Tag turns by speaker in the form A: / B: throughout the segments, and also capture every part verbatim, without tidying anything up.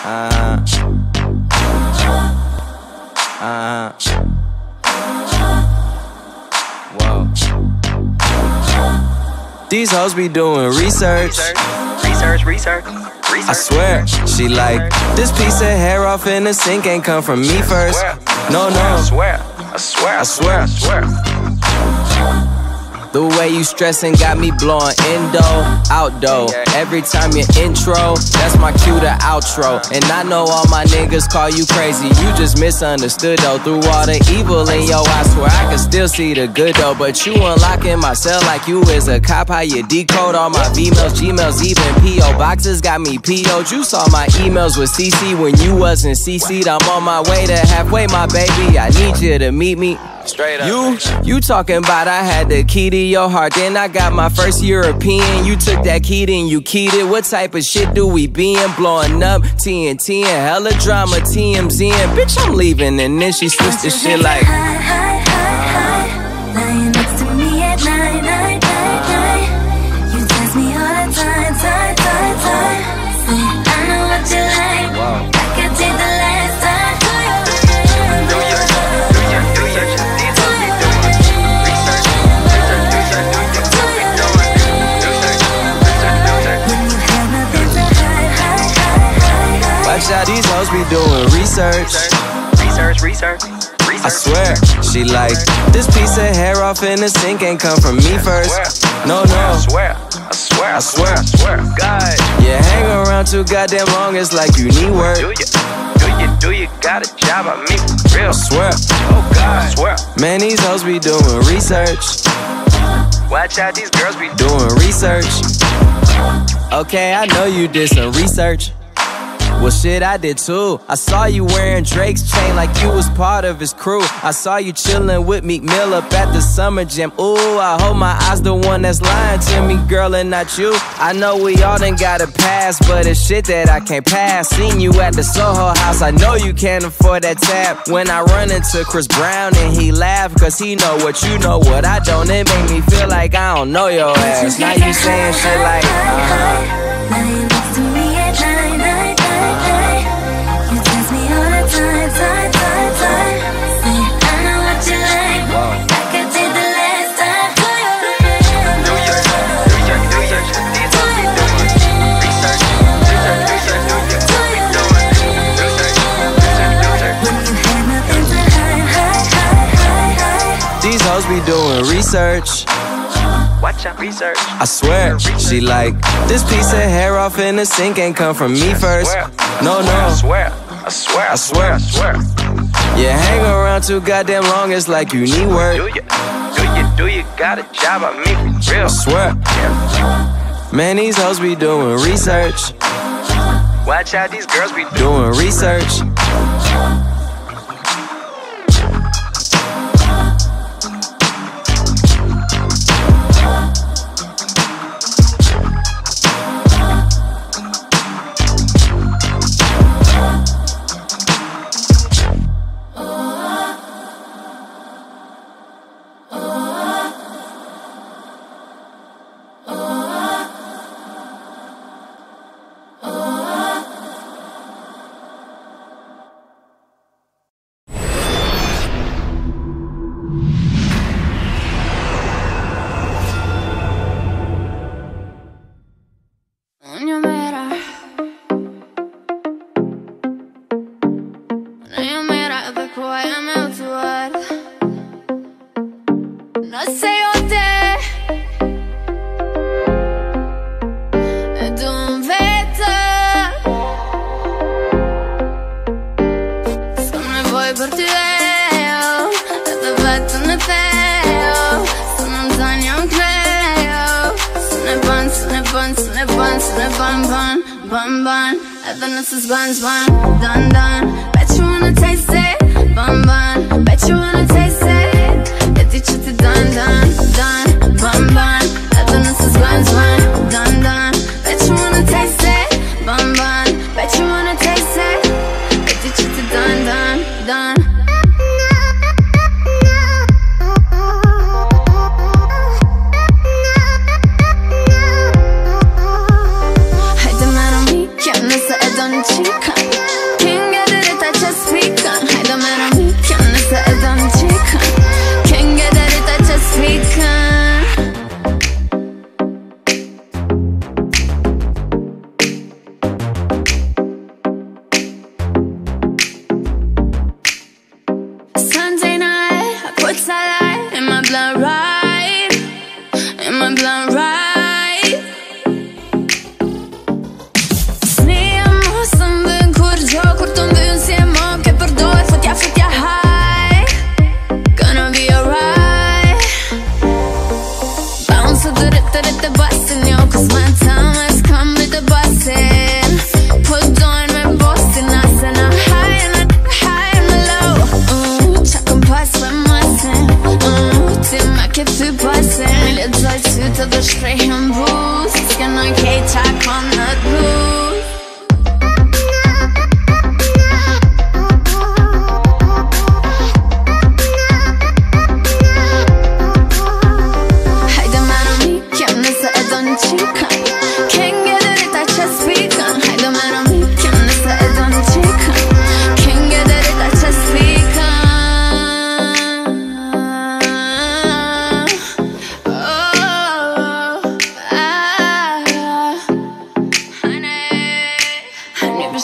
A: Uh, uh, whoa. These hoes be doing research.
B: Research, research, research.
A: I swear, she like, this piece of hair off in the sink ain't come from me first. No, no.
B: I swear, I swear,
A: I swear,
B: I swear.
A: The way you stressin' got me blowing endo, outdo. Every time you intro, that's my cue to outro. And I know all my niggas call you crazy, you just misunderstood though. Through all the evil in your eyes, swear I can still see the good though. But you unlocking my cell like you is a cop, how you decode all my V-mails, Gmails, even P O boxes got me P O'd. You saw my emails with C C when you wasn't C C'd. I'm on my way to halfway, my baby, I need you to meet me.
B: Straight up.
A: You, you talking about I had the key to your heart, then I got my first European. You took that key, then you keyed it. What type of shit do we be in? Blowing up T N T and hella drama, T M Z and bitch I'm leaving. And then she switched the shit like
C: hi, hi, hi, hi. Lying next to me at night, night, night, night. You text me all the time, time, time, time. Say, I know what you like.
A: wow.
C: I can take the last time.
B: Do your, do your, do your, do your.
A: Watch out, these hoes be doing research.
B: Research, research, research.
A: I swear, she like, this piece of hair off in the sink ain't come from me first. No, no.
B: I swear, I swear,
A: I swear,
B: I swear. God.
A: You hang around too goddamn long, it's like you need work.
B: Do you, do you, do you got a job? I mean, real.
A: I swear,
B: Oh God, I swear.
A: man, these hoes be doing research.
B: Watch out, these girls be
A: Doing research. Okay, I know you did some research. Well shit, I did too. I saw you wearing Drake's chain like you was part of his crew. I saw you chillin' with Meek Mill up at the summer jam. Ooh, I hope my eyes the one that's lying to me, girl, and not you. I know we all done got a pass, but it's shit that I can't pass. Seen you at the Soho House, I know you can't afford that tab. When I run into Chris Brown and he laugh, cause he know what you know, what I don't. It make me feel like I don't know your ass. Now you saying shit like, uh-huh.
C: Lying next to me at night, night, night, night. You text me all the time, time, time, time. Say, I know what you like. I can take the last time.
B: do your, do your, do your, these hoes be doing research. Research, research, do your, do your, research, research, research.
C: When you had nothing to hide, hide, hide, hide, hide.
A: These hoes be doing research.
B: Watch out, research.
A: I swear, she like, this piece of hair off in the sink ain't come from me first. No,
B: I
A: no.
B: swear, I swear, I swear, I swear.
A: You hang around too goddamn long, it's like you need
B: Do
A: work.
B: you, do you, do you got a job? I mean, real.
A: I swear, man, these hoes be doing research.
B: Watch out, these girls be
A: Doing research.
C: No sei o te ed un veto. Sono voi per te, e fatto ne feo. Sono un sogno, un creo. Sono ban, sono ban, sono ban, sono ban, ban, ban, ban. E then this is ban, ban, done, done. Bet you wanna taste it, ban, ban. Bet you wanna taste it. Dici-te done, done, done, bun, bun. E then this is ban, ban, done, done. Bet you wanna taste it, bun, bun. Bet you wanna taste it. Dici-te done, done, done. Hai de mano mi, che non sa e donne ci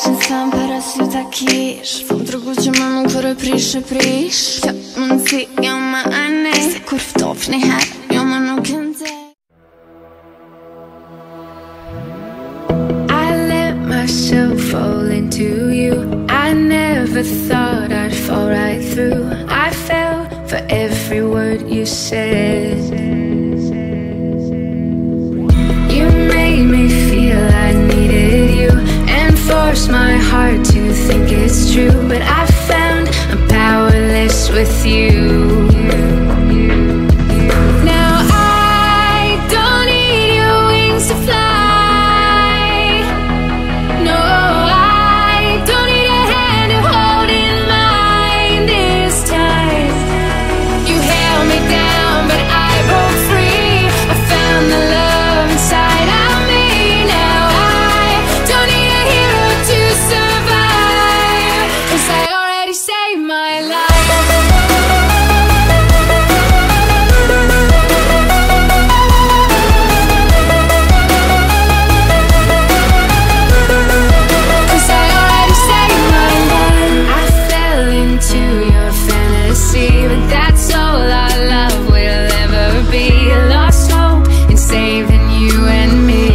C: Qenë sam para sy ta kish Fëm tërgu që më nuk kërë prish e prish Kjo mundësi jo më ane Se kur ftof një herë jo më nuk kënde I let myself fall into you I never thought I'd fall right through I fell for every word you said You made me feel I needed you And forced my heart to think it's true But I found I'm powerless with you Now I don't need your wings to fly No, I don't need a hand to hold in mine this time You held me down but I broke free I found the love inside of me Now I don't need a hero to survive Cause I already saved my life Cause I already saved my life I fell into your fantasy But that's all our love will ever be Lost hope in saving you and me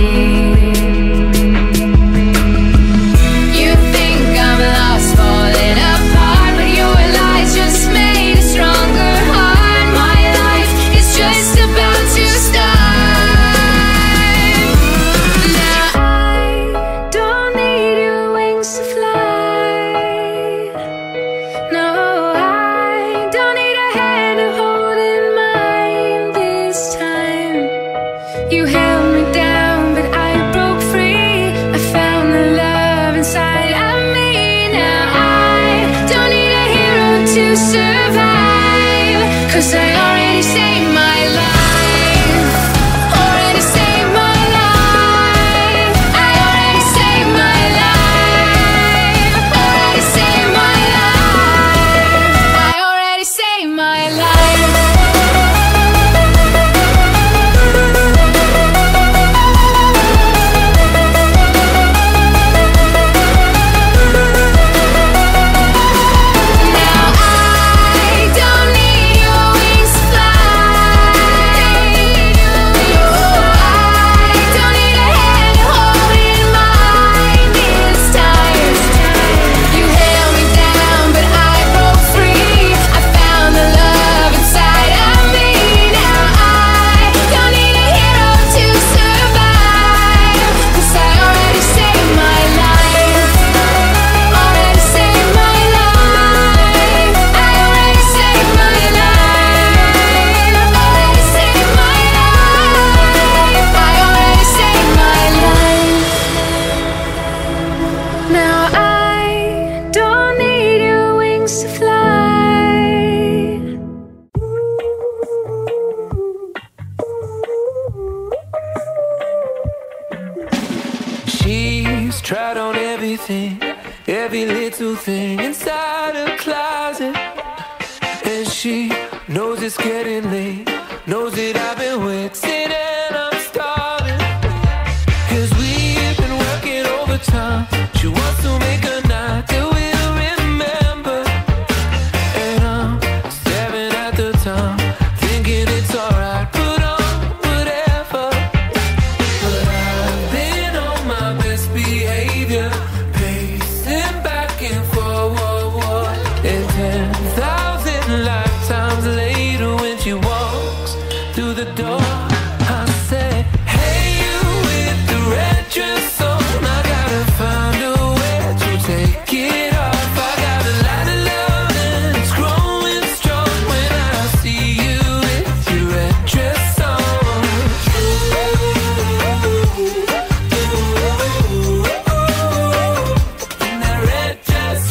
C: You think I'm lost, falling apart But your lies just made a stronger heart My life is just about to start Now I don't need your wings to fly No, I don't need a hand to hold in mine this time You held me down, but I broke free I found the love inside of me Now I don't need a hero to survive Cause I already saved my life Already saved my life I already saved my life Already saved my life I already saved my life Now I don't need your wings to fly No, I don't need a hand to hold in mine this time You held me down but I broke free I found the love inside of me Now I don't need a hero to survive Cause I already saved my life Already saved my life I already saved my life Already saved my life I already saved my life Now I don't need your wings to fly
A: She's tried on everything, every little thing inside her closet. And she knows it's getting late, knows that I've been waiting and I'm starving. Cause we've been working overtime. She wants to make a night that we'll remember. And I'm staring at the time, thinking it's alright, put on whatever. But I've been on my best behavior, pacing back and forward. And ten thousand lifetimes later when she walks through the door, I say, hey, you with the red dress on, I gotta find a way to take it off. I got a lot of love and it's growing strong when I see you with your red dress on. In that red dress,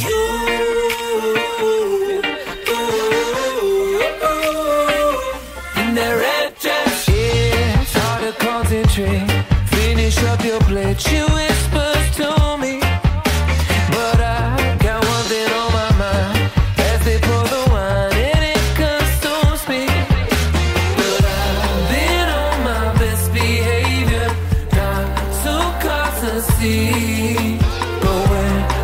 A: in that red dress, yeah, it's hard to concentrate. Finish up your plate, she whispers to me, but I got one thing on my mind as they pour the wine and it consumes me. But I've been on my best behavior, not to cause a scene. But when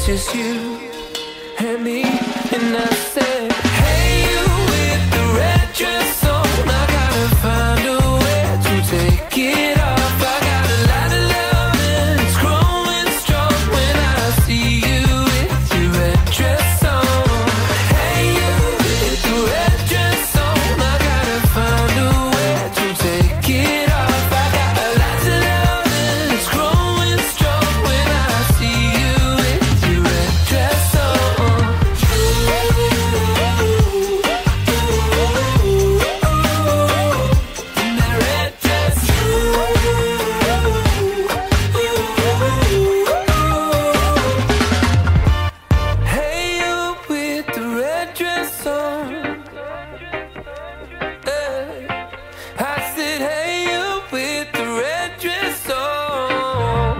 D: just you and me. And I said, hey, you with the red dress on, I gotta find a way to take it off. I got a lot of love and it's growing strong when I see you with your red dress on. Hey, you with the red dress on, I gotta find a way to take it off. I got a lot of love and it's growing strong when I see you with your red dress on. In that red dress. Hey, you with the red dress on. Hey. I said, hey, you with the red dress on.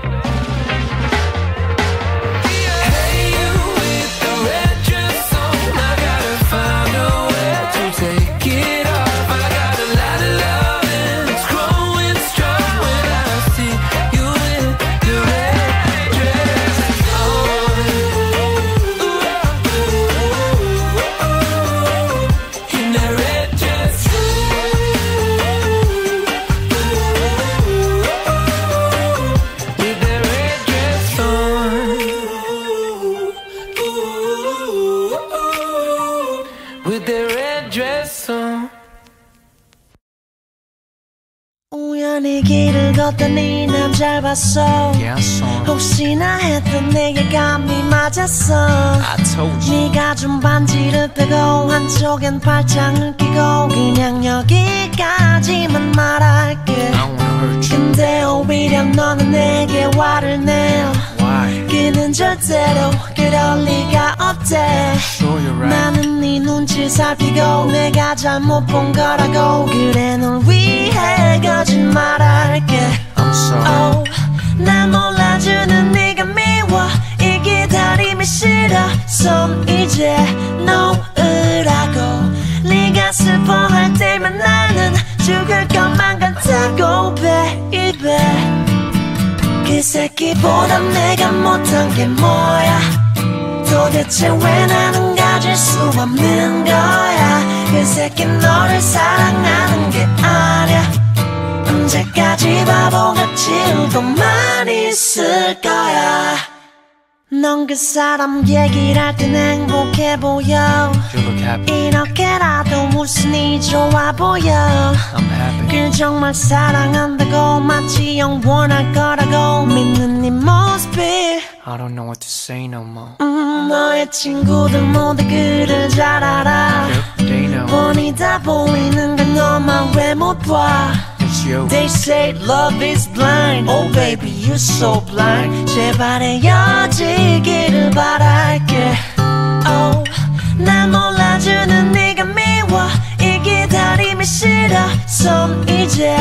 D: Hey, you with the red dress on, I gotta find a way to take it off. I got a lot of love and it's growing strong when I see you with the red dress on. In that red dress. With that red dress on. With that red dress on.
E: 우연히 길을 걷더니 난 잘 봤어. 혹시나 했던 내게 감이 맞았어.
A: I told you.
E: 네가 준 반지를 빼고 한쪽엔 팔짱을 끼고 그냥 여기까지만 말할게.
A: I don't wanna hurt you.
E: 근데 오히려 너는 내게 화를 내요.
A: Why?
E: 그는 절대로 그럴 리가 없대.
A: Sure you're right.
E: 나는 네 눈치 살피고 내가 잘못 본 거라고. 그래 널 위해 거짓말할게.
A: I'm sorry.
E: oh, 날 몰라주는 네가 미워. 이 기다림이 싫어. 손 이제 놓으라고. 네가 슬퍼할 때면 나는 죽을 것만 같다고 baby. 그 새끼보다 내가 못한 게 뭐야. 도대체 왜 나는 가질 수 없는 거야. 그 새끼 너를 사랑하는 게 아니야. 언제까지 바보같이 울고만 있을 거야. 넌 그 사람 얘기를 할 땐 행복해 보여.
A: You look happy.
E: 이렇게라도 웃으니 좋아 보여.
A: I'm happy.
E: 그 정말 사랑한다고 마치 영원할 거라고 믿는 네 모습이.
A: I don't know what to say no more.
E: 음, 너의 친구들 모두 그를 잘 알아.
A: Yep, they know.
E: 뻔히 다 보이는 건 너만 왜 못 봐.
A: It's you.
E: They say love is blind. Oh baby you're so blind. 제발 헤어지기를 바랄게. Oh, 날 몰라주는 네가 미워. 이 기다림이 싫어. 손 이제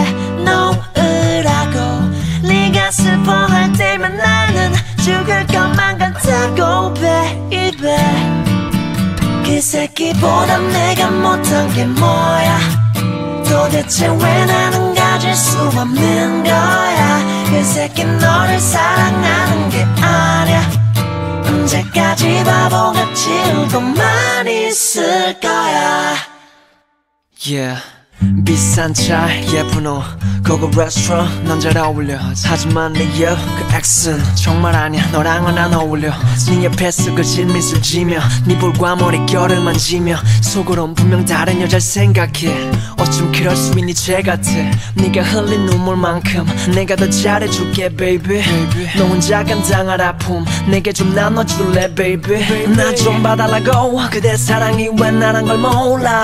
E: 놓으라고. 네가 슬퍼할 때면 나는 죽을 것만 같다고 baby. 그 새끼보다 내가 못한 게 뭐야. 도대체 왜 나는 가질 수 없는 거야. 그 새끼 너를 사랑하는 게 아니야. 언제까지 바보같이 울고만 있을 거야.
A: Yeah. 비싼 차 예쁜 옷 고급 레스토랑 넌 잘 어울려. 하지만 내 여 그 엑스는 정말 아니야. 너랑은 안 어울려. 네 옆에서 거짓 미술 지며 네 볼과 머릿결을 만지며 속으론 분명 다른 여자를 생각해. 어쩜 그럴 수 있니 쟤 같아. 네가 흘린 눈물만큼 내가 더 잘해줄게 baby. 너 혼자 감당할 아픔 내게 좀 나눠줄래 baby. 나 좀 봐달라고. 그대 사랑이 왜 나란 걸 몰라.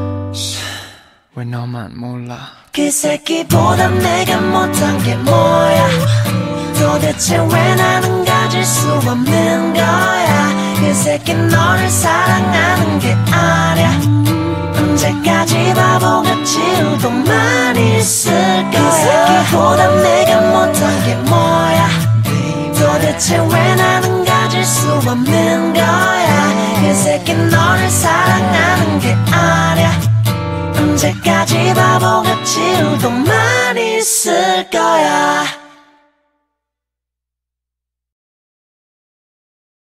A: 왜 너만 몰라.
E: 그 새끼보다 내가 못한 게 뭐야. 도대체 왜 나는 가질 수 없는 거야. 그 새끼 너를 사랑하는 게 아니야. 언제까지 바보같이 울고만 있을 거야. 그 새끼보다 내가 못한 게 뭐야. 도대체 왜 나는 가질 수 없는 거야. 그 새끼 너를 사랑하는 게 아니야. 언제까지 바보같이 울고만 있을 거야.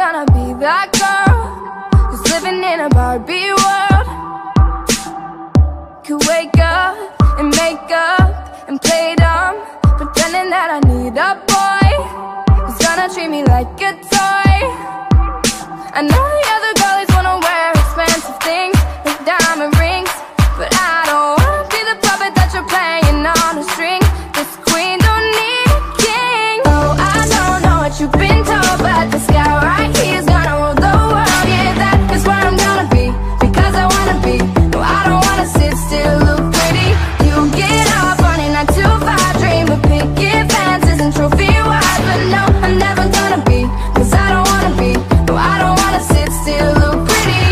C: gonna be that girl who's living in a Barbie world. Could wake up and make up and play dumb, pretending that I need a boy who's gonna treat me like a toy. I know the other girlies wanna wear expensive things like diamond rings, but I don't wanna be the puppet that you're playing on a string. This queen don't need a king. Oh, I don't know what you've been told, but this guy right here is gonna rule the world. Yeah, that is where I'm gonna be, because I wanna be. No, I don't wanna sit still, look pretty. You get up on a nine to five dream of picket fences and trophy wives, but no, I'm never gonna be, cause I don't wanna be. No, I don't wanna sit still, look pretty.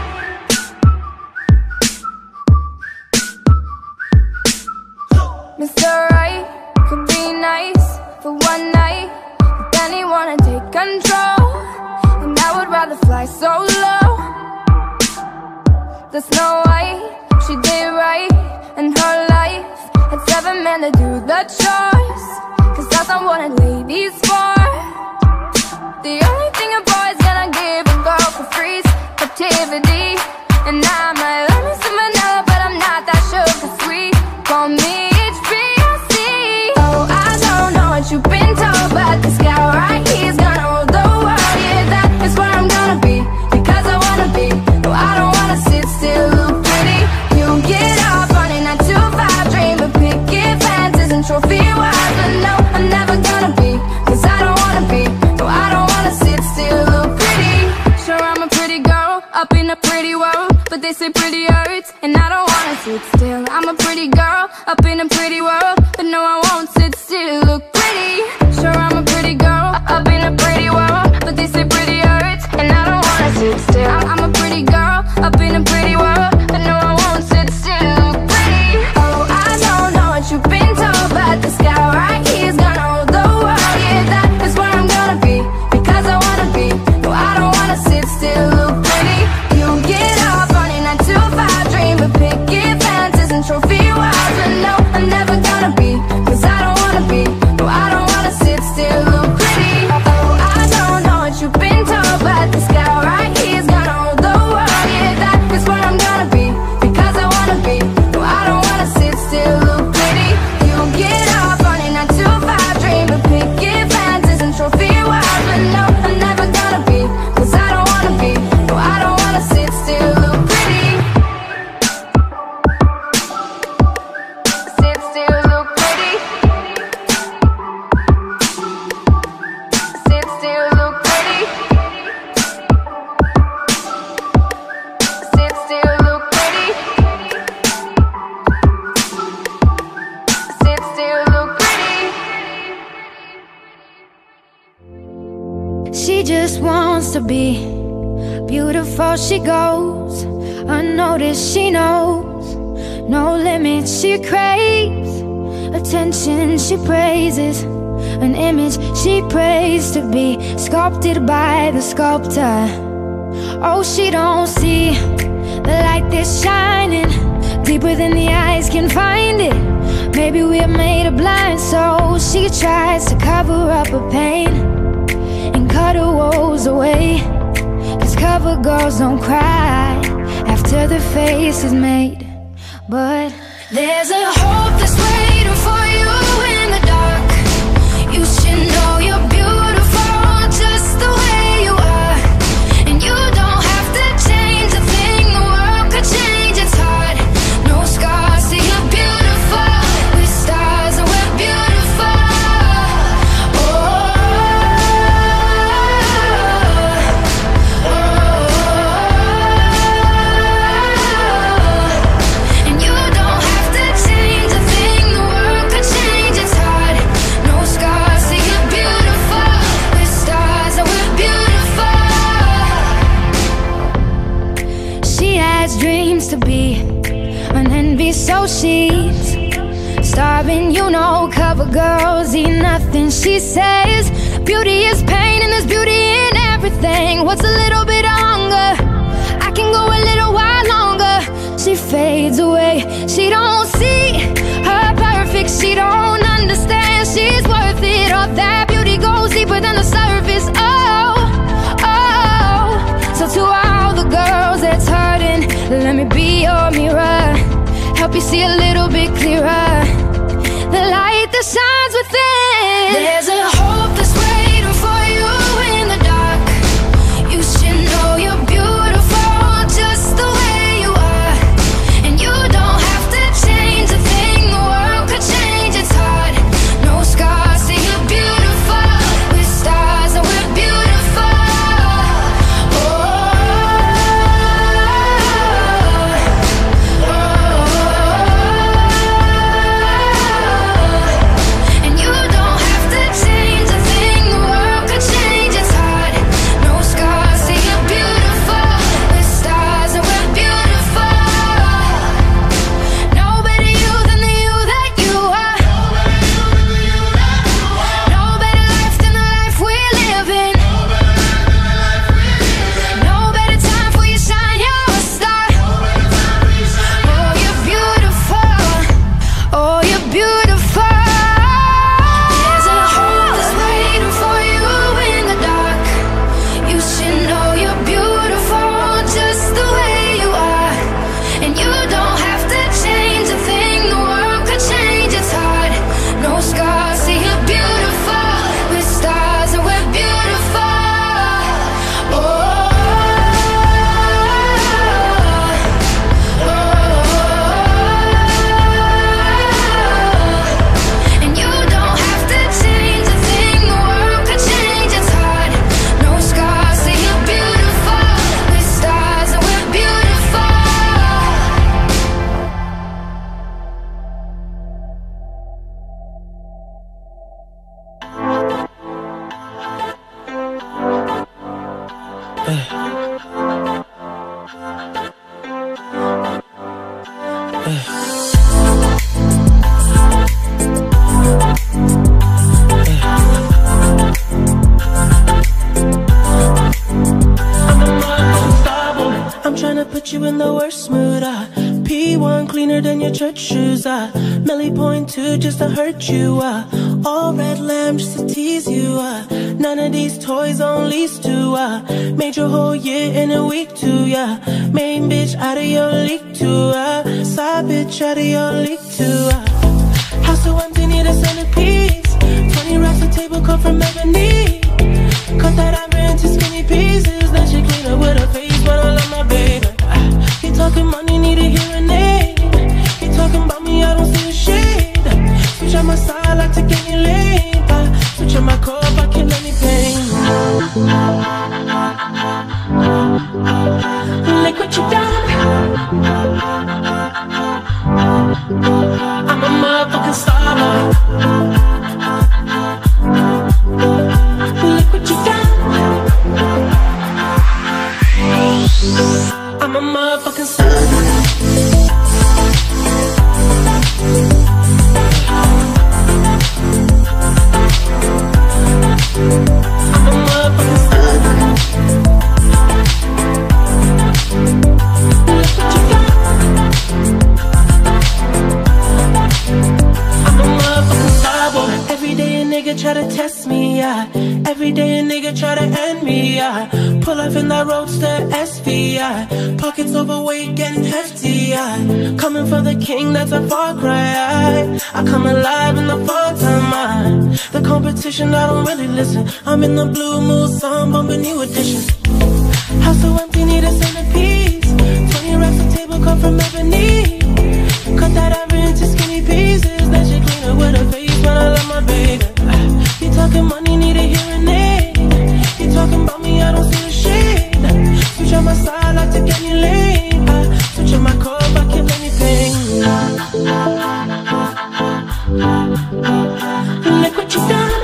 C: Mister Right could be nice for one night, but then he wanna take control, and I would rather fly solo. The Snow White, she did right in her life, had seven men to do the chores, cause that's not what a lady's for. The only thing a boy's gonna give a girl for free is captivity, and I might love me some vanilla, but I'm not that sugar sweet. Call me H B C. Oh, I don't know what you've been told, but this guy right here is gonna rule the world. Yeah, that is where I'm gonna be, because I wanna be. No, I don't wanna sit still, look pretty. You get up on a nine to five dream of picket fences and trophy wives, but no, I'm never gonna be, cause I don't wanna be. No, I don't wanna sit still, look pretty. Sure, I'm a pretty girl up in a pretty world, but they say pretty hurts, and I don't wanna sit still. I'm a pretty girl up in a pretty world, but no, I won't sit still, look pretty. Sure, I'm a pretty girl up in a pretty world, but they say pretty hurts, and I don't wanna sit still. I'm, I'm a pretty girl up in a pretty world, but no, I won't sit still, look pretty. Oh, I don't know what you've been told, but this guy right here is gonna rule the world. Yeah, that is where I'm gonna be, because I wanna be. No, I don't wanna sit still, look pretty. You get up on a nine to five dream of picket fences and trophy wives, but no, I'm never gonna be, cause I don't wanna be. No, I don't wanna sit still, look pretty. Oh, I don't know what you've been told, but this guy right here is gonna rule the world. Yeah, that is where I'm gonna be, because I wanna be. No, I don't wanna sit still, look pretty. You get up on a nine to five dream of picket fences and trophy wives, but no, I'm never gonna be, cause I don't wanna be. No, I don't wanna sit still, look pretty. Sit still, look pretty. Sit still, look pretty. Sit still, look pretty. Sit still, look pretty.
F: She just wants to be beautiful, she goes unnoticed, she knows no limits, she craves attention, she praises an image she prays to be sculpted by the sculptor. Oh, she don't see the light that's shining deeper than the eyes can find it. Maybe we're made of blind, so she tries to cover up her pain and cut her woes away. Cause cover girls don't cry after the face is made. But there's a hope that's waiting for you in the dark. You should know you're beautiful just the way you are, and you don't have to change a thing. The world could change its heart. No scars, so you're beautiful. We're stars and we're beautiful. Oh, oh, oh. And you don't have to change a thing. The world could change its heart. No scars, so you're beautiful. We're stars and we're beautiful. She has dreams to be an envy, so she's starving, you know. Cover girls eat nothing, she says. Beauty is pain and there's beauty in everything. What's a little bit of hunger? I can go a little while longer. She fades away, she don't see her perfect, she don't understand she's worth it. All that beauty goes deeper than the surface. Oh, oh, see a little bit clearer. The light that shines within. There's a hope that's waiting for you in the dark. You should know you're beautiful just the way you are. And you don't have to change a thing, the world could change, it's hard. No scars, say you're beautiful. We're stars and we're beautiful. Oh, oh, oh. And you don't have to change a thing, the world could change, it's hard. No scars, say you're beautiful. We're stars and we're beautiful. No better you than the you that you are. No better life than the life we're living. No better time for you shine, you're a star. Oh, you're beautiful. Oh, you're beautiful. There's a hope that's waiting for you in the dark. You should know you're beautiful just the way you are. And you don't have to change a thing, the world could change, it's hard. No scars, say you're beautiful. We're stars and we're beautiful. Oh, oh, oh. And you don't have to change a thing, the world could change, it's hard. No scars, say you're beautiful. We're stars and we're beautiful.
E: I'm tryna put you in the worst mood, ah. P one cleaner than your church shoes, ah. Millie point two just to hurt you, ah. All red lamb just to tease you, ah. None of these toys on lease to, ah. Made your whole year in a week too, yeah. Main bitch out of your league too, ah. Side bitch out of your league too, ah. House so empty, need a centerpiece. Twenty racks of table cut from ebony. Cut that ivory into skinny pieces. Then she clean up with her face, but I love my baby. Ah, he talking money, need a hearing aid. He talking about me, I don't see a shade. Switch on my side, I take any lane. Ah, switch on my core, I kill any pain. Look what you done. I'm a motherfucking star boy. Look what you done. I'm a motherfucking star. I'm a motherfucking star. Look what you done. I'm a motherfucking star boy. Every day a nigga try to test me, yeah. Every day a nigga try to end me, yeah. Pull up in that roadster S V, yeah. Pockets overweight, getting hefty, yeah. Coming for the king, that's a far cry, yeah. I come alive in the fall time, yeah. The competition, I don't really listen. I'm in the blue mood, so I'm bumping new edition. House so empty, need a centerpiece. Twenty racks of table cut from ebony. Cut that ivory into skinny pieces. Then she clean up with her face, but I love my baby. He talking money, need a hearing aid. He talking about me, I don't see a shade. Switch on my side, I take any lane. I switch on my core, I kill anything. Look what you done.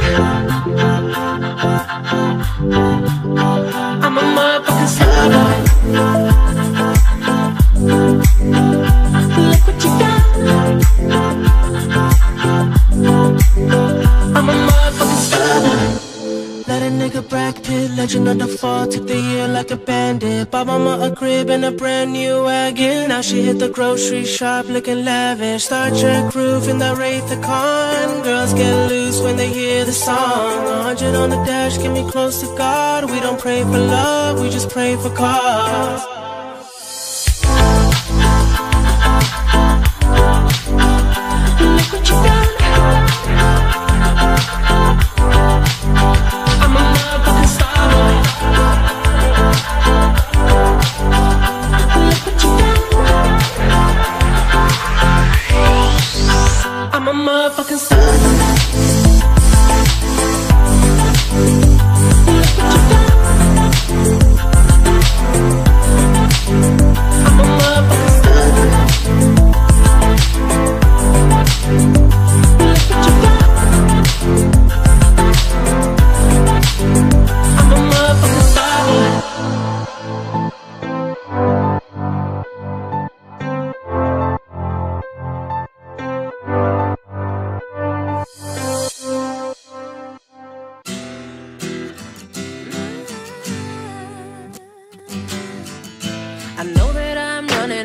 E: I'm a motherfucking star boy. Look what you done. I'm a motherfucking star boy. Let a nigga Brad Pitt, legend of the fall, took the year like a bandit. Bought mama a crib and a brand new wagon. Now she hit the grocery shop looking lavish. Star Trek roof in the Wraith the Con. Girls get loose when they hear the song. A hundred on the dash, get me close to God. We don't pray for love, we just pray for cause.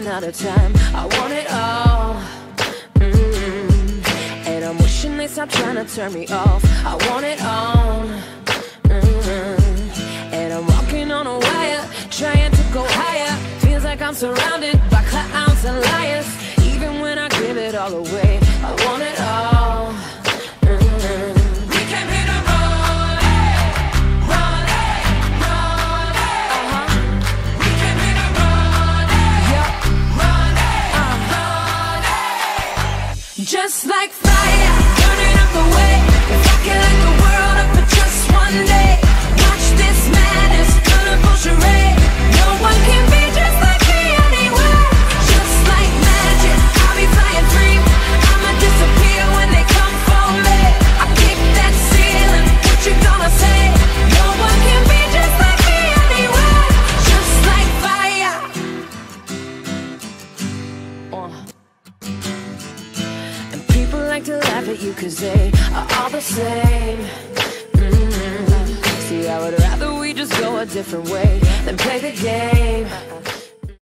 G: running out of time. I want it all. Mm-hmm. And I'm wishing they stop trying to turn me off. I want it all. Mm-hmm. And I'm walking on a wire, trying to go higher. Feels like I'm surrounded by clowns and liars. Even when I give it all away, I want it all. Mm-hmm. We came here to run, run, run. Uh-huh. We came here to run, yeah, run, uh-huh. Just like fire, burning up the way. If I can light the world up for just one day, watch this madness, colorful charade. No one can be just like me anyway. Just like magic, I'll be flying free. I'ma disappear when they come for me. I kick that ceiling, what you gonna say? No one can be just like me anyway. Just like fire. Uh. And people like to laugh at you cause they are all the same. Mm-hmm. See, I would rather we just go a different way than play the game.